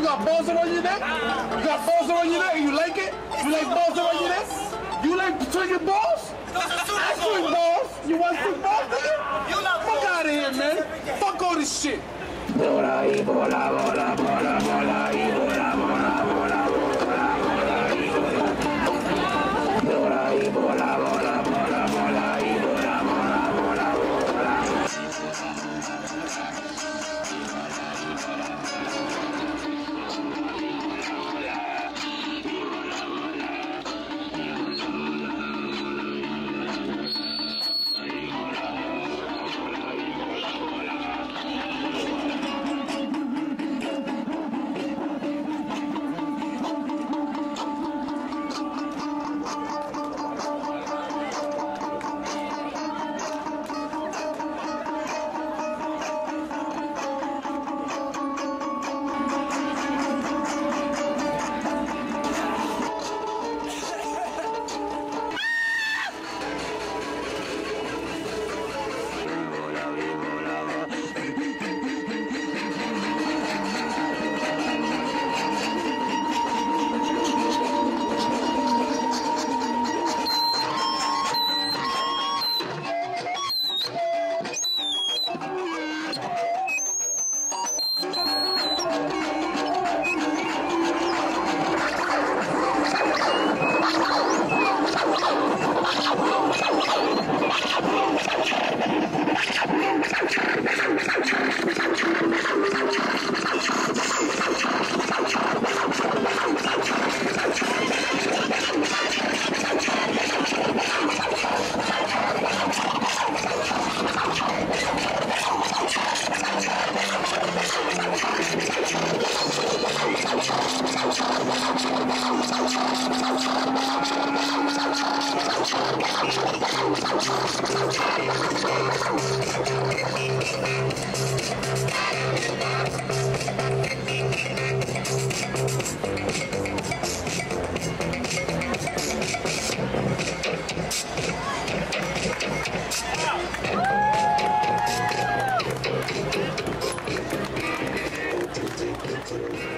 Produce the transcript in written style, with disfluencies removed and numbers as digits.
got balls around your neck? You got balls around your neck and you like it? You like balls around your neck? You like swinging balls? I swing balls. You want to swing balls, nigga? Fuck out of here, man. Fuck all this shit. Bola, bola, bola, bola, bola, bola, bola, bola, bola, bola, bola, bola, bola, Thank you.